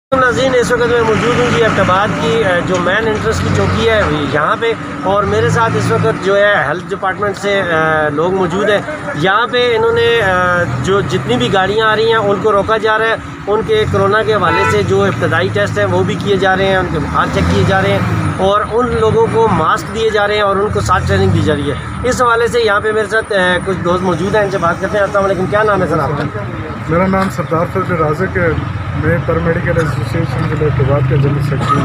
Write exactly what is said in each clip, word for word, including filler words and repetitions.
नाज़रीन, इस वक्त मैं मौजूद हूँ जी अब्बताबाद की जो मैन इंटरेस्ट की चौकी है यहाँ पे, और मेरे साथ इस वक्त जो है हेल्थ डिपार्टमेंट से लोग मौजूद हैं। यहाँ पे इन्होंने जो जितनी भी गाड़ियाँ आ रही हैं उनको रोका जा रहा है। उनके कोरोना के हवाले से जो इब्तदाई टेस्ट हैं वो भी किए जा रहे हैं, उनके बुखार चेक किए जा रहे हैं और उन लोगों को मास्क दिए जा रहे हैं और उनको साथ ट्रेनिंग दी जा रही है। इस हवाले से यहाँ पे मेरे साथ कुछ दोस्त मौजूद हैं, इनसे बात करते हैं। अस्सलाम वालेकुम, क्या नाम है सर आपका? मेरा नाम सरदार फजल राज़िक है। मैं पैरामेडिकल एसोसिएशन के अब्बताबाद का जनरल सेक्रेटरी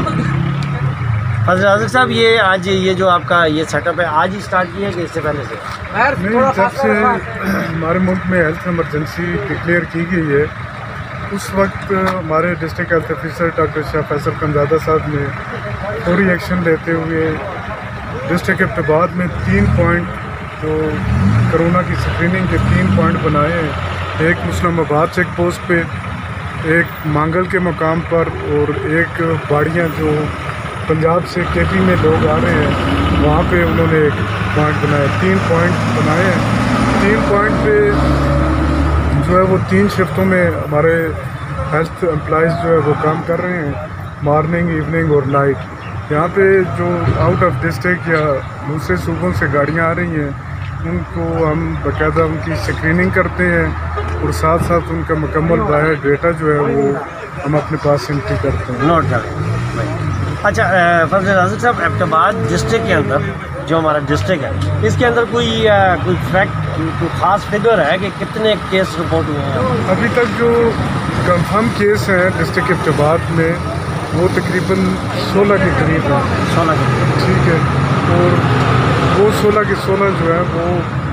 हूँ। फजल राज़िक साहब, ये आज ये जो आपका ये सेटअप है आज ही स्टार्ट किया है कि इससे पहले से? नहीं, जब से हमारे मुल्क में हेल्थ इमरजेंसी डिक्लेयर की गई है उस वक्त हमारे district health officer doctor Shah Faisal Kanzada साहब ने फौरी एक्शन लेते हुए डिस्ट्रिक्ट अब्बताबाद में तीन पॉइंट जो कोरोना की स्क्रीनिंग के तीन पॉइंट बनाए हैं। एक मुस्लिमाबाद चेक पोस्ट पे, एक मांगल के मकाम पर और एक बाड़ियाँ जो पंजाब से केपी में लोग आ रहे हैं वहाँ पे उन्होंने एक पॉइंट बनाया। तीन पॉइंट बनाए हैं। तीन पॉइंट पे जो है वो तीन शिफ्टों में हमारे हेल्थ एम्प्लॉइज़ जो है वो काम कर रहे हैं, मॉर्निंग, इवनिंग और नाइट। यहाँ पे जो आउट ऑफ डिस्ट्रिक्ट या दूसरे सूबों से गाड़ियाँ आ रही हैं उनको हम बाकायदा उनकी स्क्रीनिंग करते हैं और साथ साथ उनका मुकम्मल बायो डेटा जो है वो हम अपने पास एंट्री करते हैं, नोट करें। अच्छा फजल राज़िक साहब, अब्बताबाद डिस्ट्रिक्ट के अंदर जो हमारा डिस्ट्रिक्ट है इसके अंदर कोई आ, कोई फैक्ट, कोई ख़ास फिगर है कि कितने केस रिपोर्ट हुए हैं? अभी तक जो कंफर्म केस हैं डिस्ट्रिक्ट अब्बताबाद में वो तकरीबन सोलह के करीब हैं। सोलह के, ठीक है। और वो सोलह के सोलह जो है वो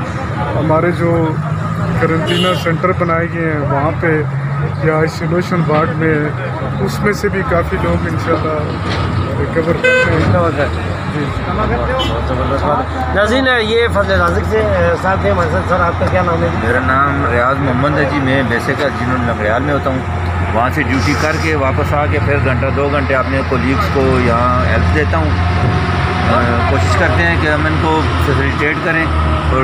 हमारे जो करंटीना सेंटर बनाए गए हैं वहाँ पे या आइसोलेशन वार्ड में, उसमें से भी काफ़ी लोग इंशाल्लाह रिकवर करते हैं। जी, बहुत ज़बरदस्त बात है। नाज़रीन, ये फजल राज़िक से साथ हैं हमारे साथ। सर, आपका क्या नाम है? मेरा नाम रियाज मोहम्मद है जी। मैं बेसिक जिन्होंने लंगड़ियाल में होता हूँ, वहाँ से ड्यूटी करके वापस आके फिर घंटा दो घंटे अपने कोलीग्स को यहाँ हेल्प देता हूँ। कोशिश करते हैं कि हम इनको फैसिलिटेट करें और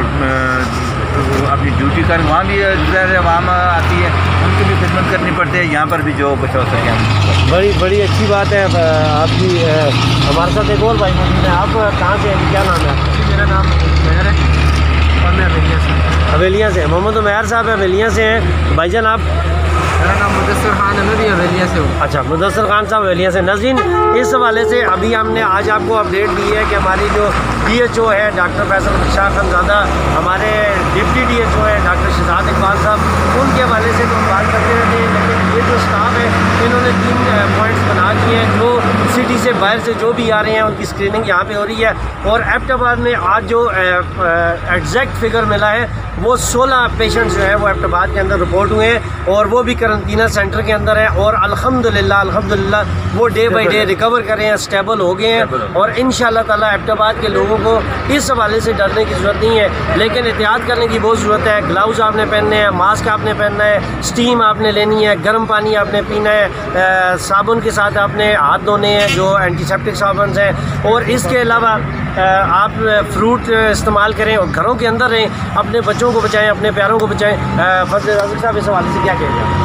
अपनी ड्यूटी करें। वहाँ भी आवाम आती है, उनकी भी खिदमत करनी पड़ती है, यहाँ पर भी जो बचा सकें हम। बड़ी बड़ी अच्छी बात है आपकी। हमारे साथ एक और भाई मौजूद है। आप कहाँ से हैं, क्या नाम है आपका? मेरा नाम उमैर है और मैं हवेलिया से हवेलिया से मोहम्मद उमैर साहब हवेलिया से हैं। भाईजान आप? मेरा नाम मुदस्सर खान है, मैं भी हवेलिया से हूँ। अच्छा, मुदस्सर खान साहब हवेलिया से। नाज़रीन, इस हवाले से अभी हमने आज आपको अपडेट दी है कि हमारी जो डी एच ओ है डॉक्टर फैसल शाह खनज़ादा, हमारे डिप्टी डी एच ओ है डॉक्टर शहजाद इकबाल साहब, उनके हवाले से तो हम बात करते रहते हैं, लेकिन ये जो स्टाफ है इन्होंने तीन पॉइंट्स बना दिए हैं। जो सिटी से बाहर से जो भी आ रहे हैं उनकी स्क्रीनिंग यहाँ पे हो रही है। और अब्बताबाद में आज जो एग्जैक्ट फिगर मिला है वो सोलह पेशेंट्स जो है वो अब्बताबाद के अंदर रिपोर्ट हुए हैं और वो भी करंटीना सेंटर के अंदर है। और अल्हम्दुलिल्लाह अल्हम्दुलिल्लाह वो डे बाई डे रिकवर कर रहे हैं, स्टेबल हो गए हैं। और इंशाअल्लाह ताला अब्बताबाद के लोगों को इस हवाले से डरने की ज़रूरत नहीं है, लेकिन एहतियात करने की बहुत ज़रूरत है। ग्लव्स आपने पहनने हैं, मास्क आपने पहनना है, स्टीम आपने लेनी है, गर्म पानी आपने पीना है, साबुन के साथ आपने हाथ धोने हैं जो एंटीसेप्टिक साबुन हैं। और इसके अलावा आप फ्रूट इस्तेमाल करें और घरों के अंदर रहें, अपने बच्चों को बचाएं, अपने प्यारों को बचाएं। फजल राज़िक साहब, इस हवाले से क्या कहेंगे?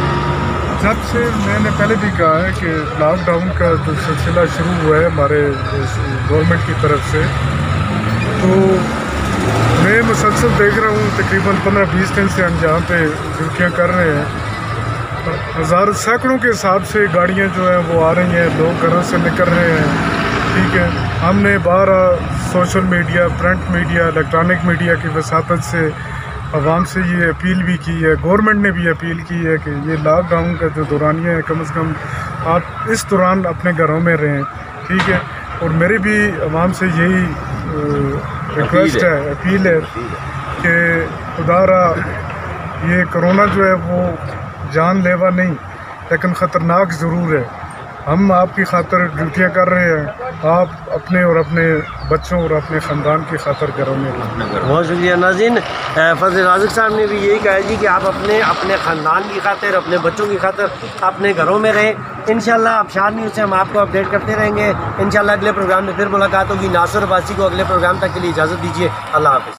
जब से मैंने पहले भी कहा है कि लॉकडाउन का जो सिलसिला शुरू हुआ है हमारे गवर्नमेंट की तरफ से, तो मैं मुसलसल देख रहा हूँ तकरीबन पंद्रह बीस दिन से हम जहाँ पे ड्यूटियाँ कर रहे हैं, हज़ार सैकड़ों के हिसाब से गाड़ियाँ जो हैं वो आ रही हैं, लोग घरों से निकल रहे हैं। ठीक है, हमने बाहर social media, print media, electronic media की वसातत से आवाम से ये अपील भी की है, गवर्नमेंट ने भी अपील की है कि ये लॉकडाउन का जो दौरानिया है कम से कम आप इस दौरान अपने घरों में रहें। ठीक है, और मेरी भी आवाम से यही रिक्वेस्ट है, अपील है कि खुदारा ये कोरोना जो है वो जानलेवा नहीं लेकिन ख़तरनाक ज़रूर है। हम आपकी खातर ड्यूटियाँ कर रहे हैं, आप अपने और अपने बच्चों और अपने ख़ानदान की खातर घरों में रहें। बहुत शुक्रिया। नाज़रीन, फजल राज़िक साहब ने भी यही कहा जी कि आप अपने अपने ख़ानदान की खातिर, अपने बच्चों की खातिर अपने घरों में रहें। इंशाल्लाह आबशार न्यूज़ से हम आपको अपडेट करते रहेंगे। इंशाल्लाह अगले प्रोग्राम में फिर मुलाकात होगी। नासिर अब्बासी को अगले प्रोग्राम तक के लिए इजाज़त दीजिए। अल्लाह हाफ़िज़।